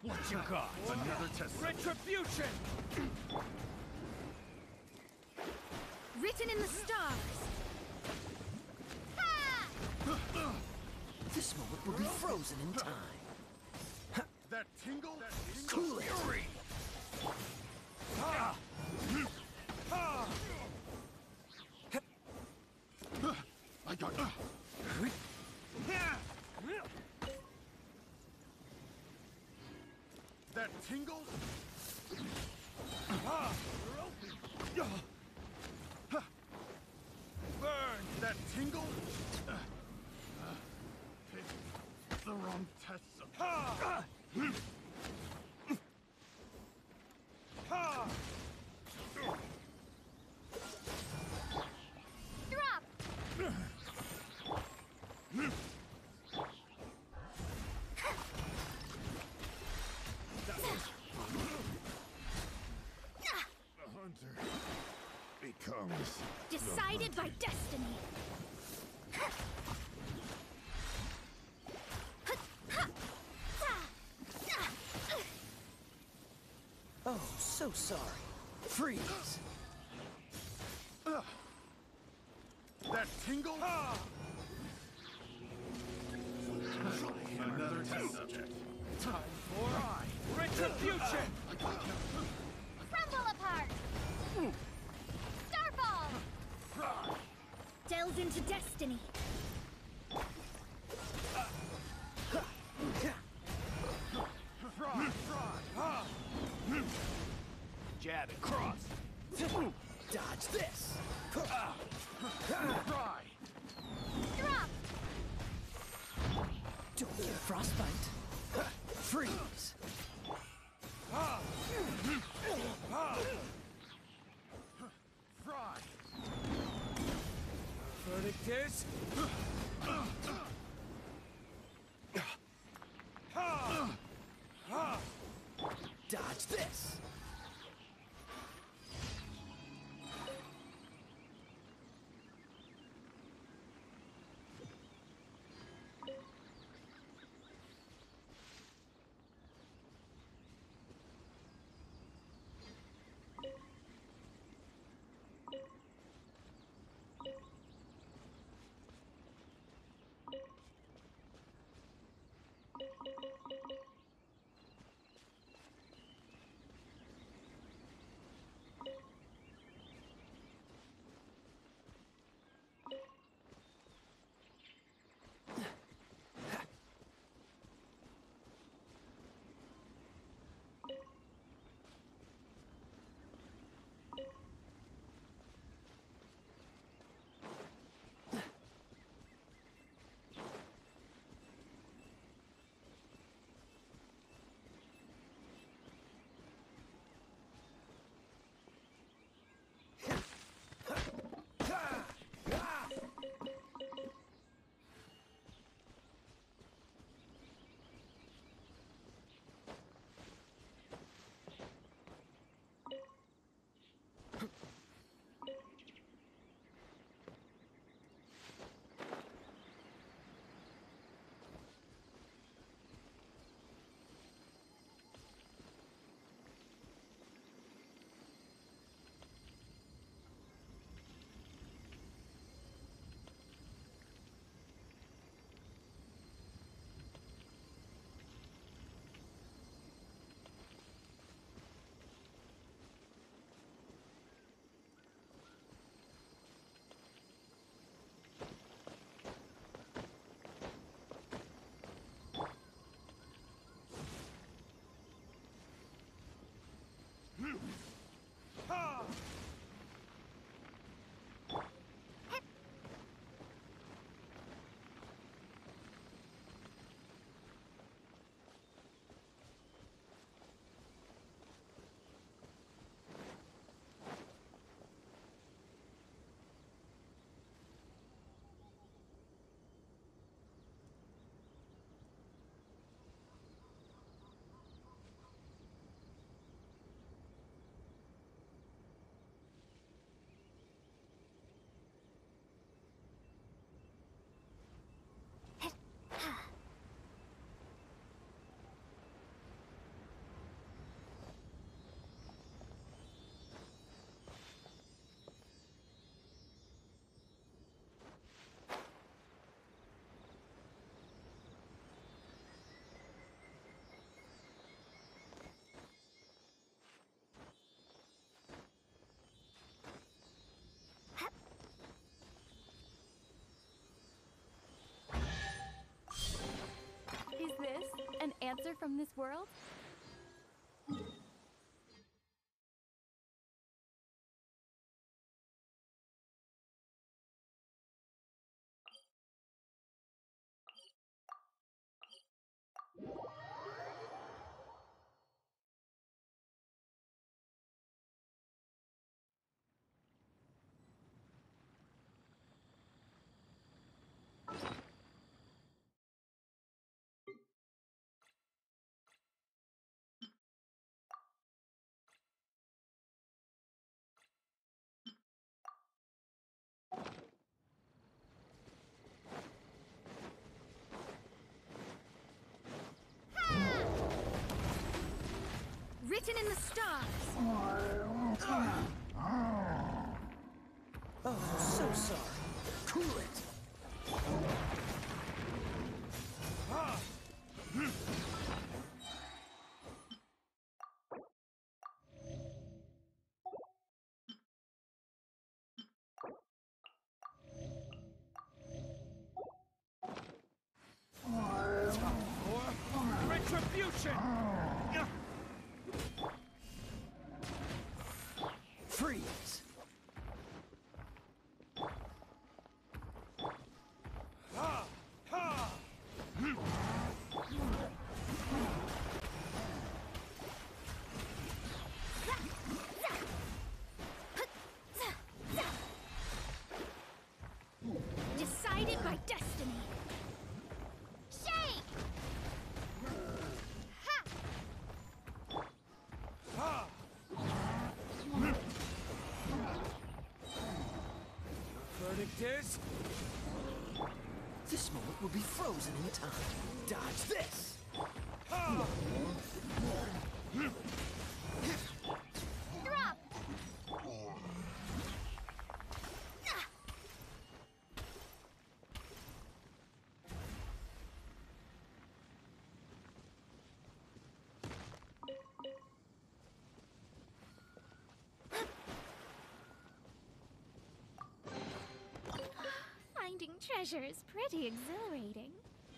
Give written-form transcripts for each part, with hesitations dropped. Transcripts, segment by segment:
What you got? Another test. Retribution! Written in the stars. This moment will be frozen in time. That tingle? Cool it. Fury! I got that tingle? Burn! That tingle? Picked the wrong test. Drop. The hunter becomes Decided by destiny. Oh, so sorry. Freeze. that tingle? Another test subject. Time for retribution! Crumble apart. Starfall. Delve into destiny. Jab and cross. Dodge this. Try. Drop. Don't get frostbite. Freeze. Fry. Verdict is Dodge this. answer from this world? Written in the stars. Oh, so sorry. Cool it. Time for retribution! Freeze. Ha! Ha! Decided by destiny. Shake! Ha! Ha! Verdict is This moment will be frozen in time. Dodge this. ha! Drop! Finding treasure is pretty exhilarating.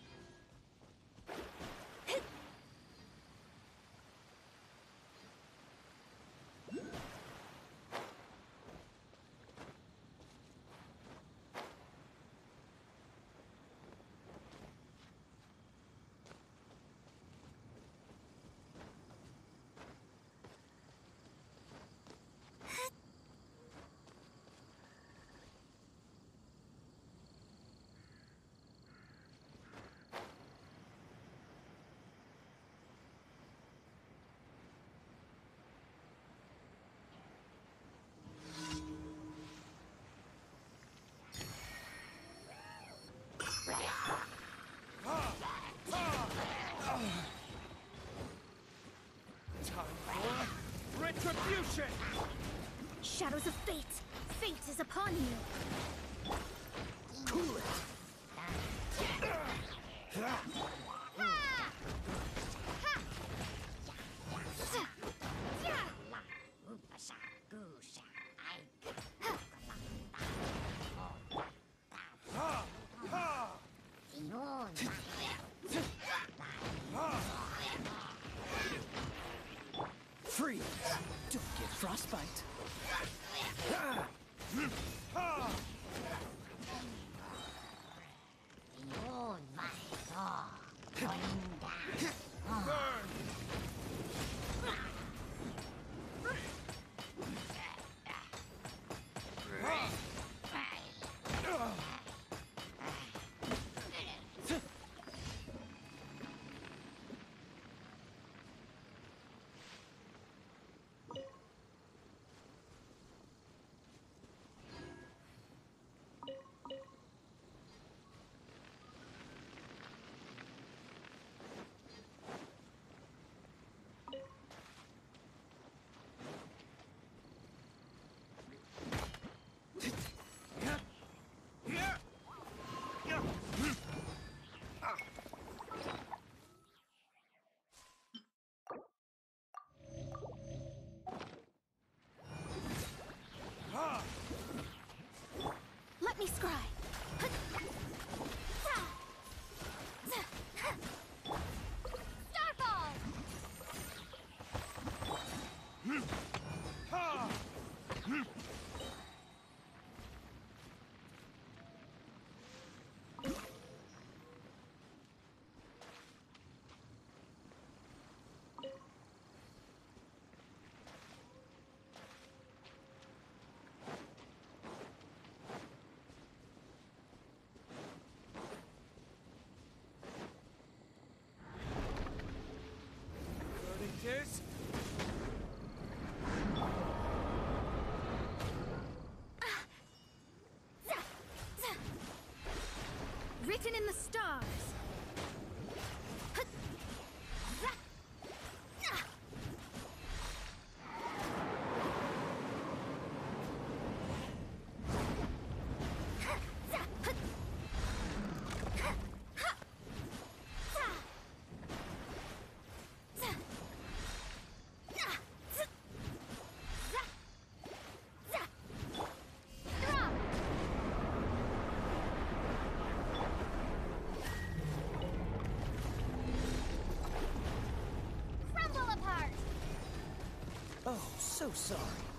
Time for retribution! Shadows of fate. Fate is upon you. Cool it. Ha! Ha! Yeah! Ha! Ha! Freeze. Don't get frostbite. Ha! Burn! traitors! Written in the stars. Oh, so sorry.